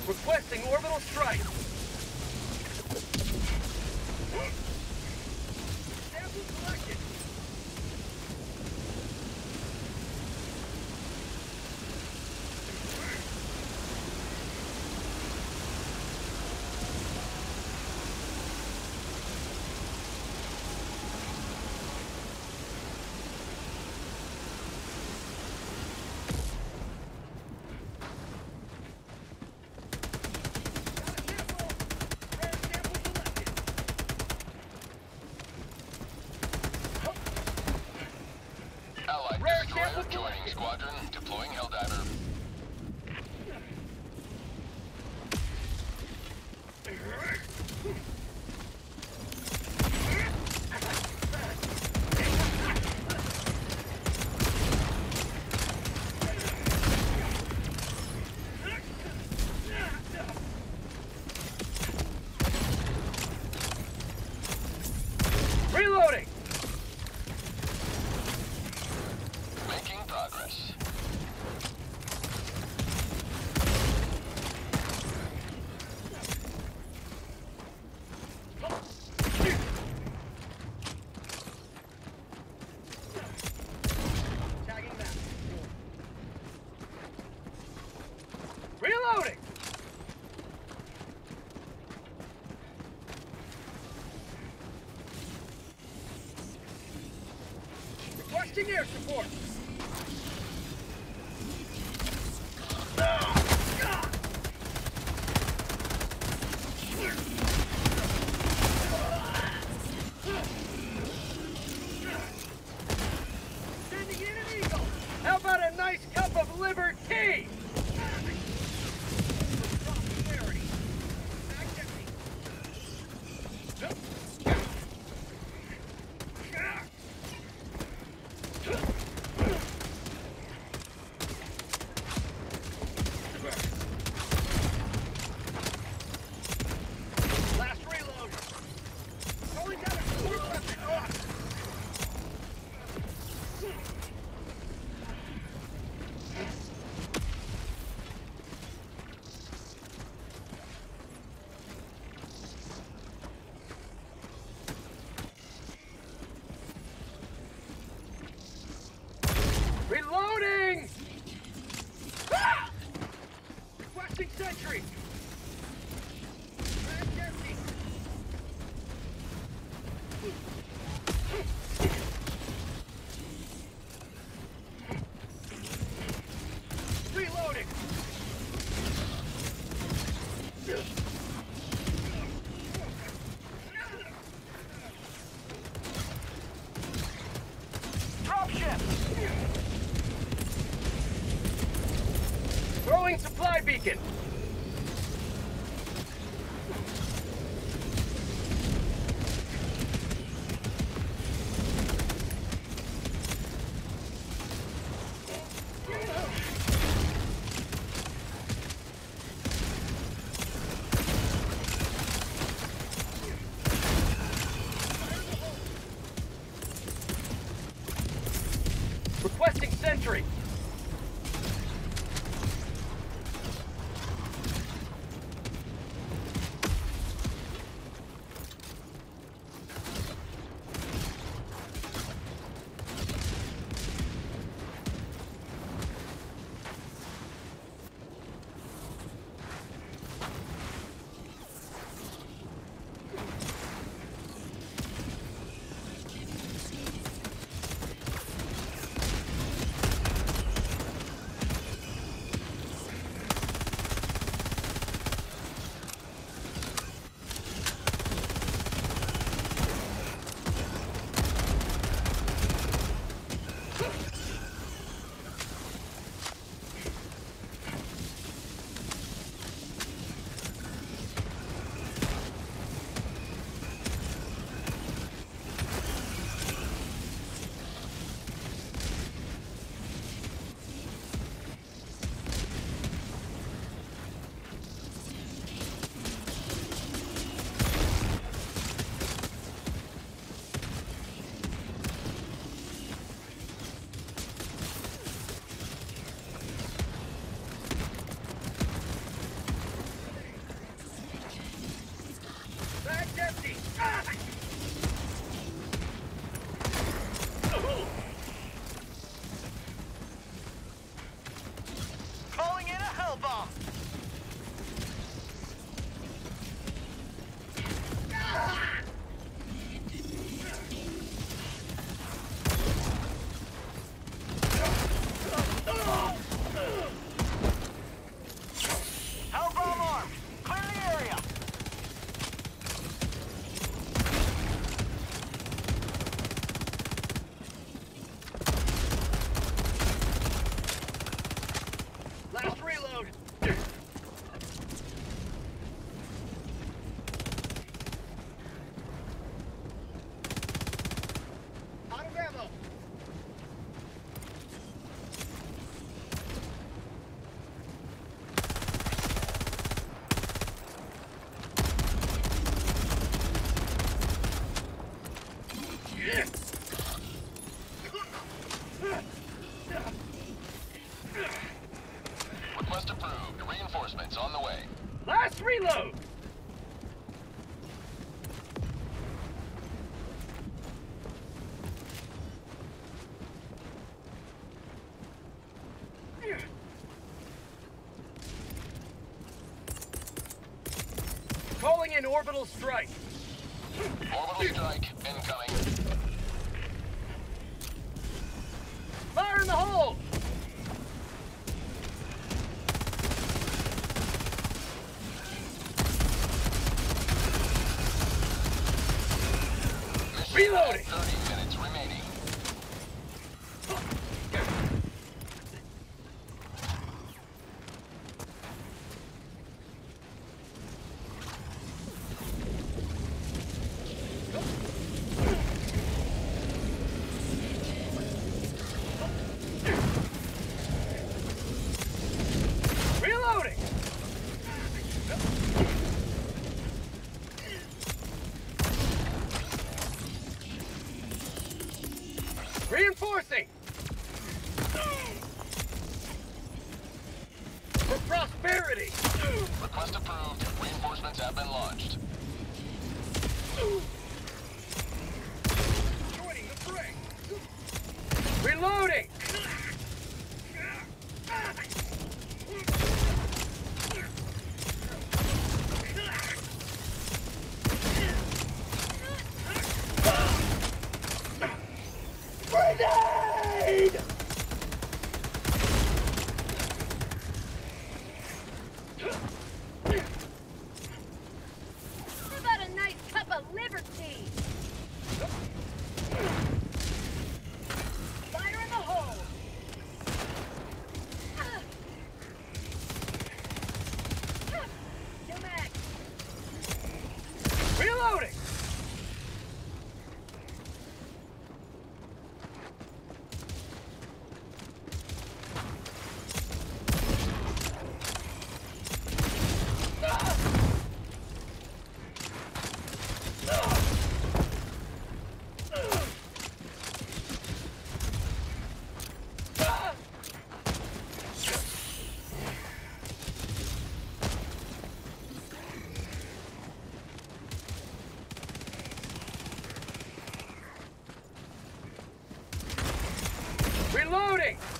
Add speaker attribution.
Speaker 1: Requesting orbital strike. Sample selected.
Speaker 2: Allied
Speaker 1: Rare
Speaker 2: destroyer
Speaker 1: sample
Speaker 2: joining
Speaker 1: collected.
Speaker 2: squadron, deploying Helldiver.
Speaker 1: Reloading.
Speaker 2: Making progress.
Speaker 1: Tagging map. Reloading. Requesting air support. Sending in an eagle. How about a nice cup of liver tea? Prosperity. Back at me. Last reload. Calling down a support weapon. Reloading! Ah! Requesting sentry! That's empty. Reloading! Dropship! Throwing supply beacon! Requesting sentry! Reload! Calling in orbital strike.
Speaker 2: Orbital strike incoming.
Speaker 1: Fire in the hole!
Speaker 2: Mission
Speaker 1: Reloading.
Speaker 2: 30 minutes remaining.
Speaker 1: Reloading! Reinforcing! For prosperity!
Speaker 2: Request approved. Reinforcements have been launched.
Speaker 1: Joining the fray! Reloading! Grenade!
Speaker 3: How about a nice cup of liberty? Fire in the hole! New mag!
Speaker 1: Reloading! Reloading!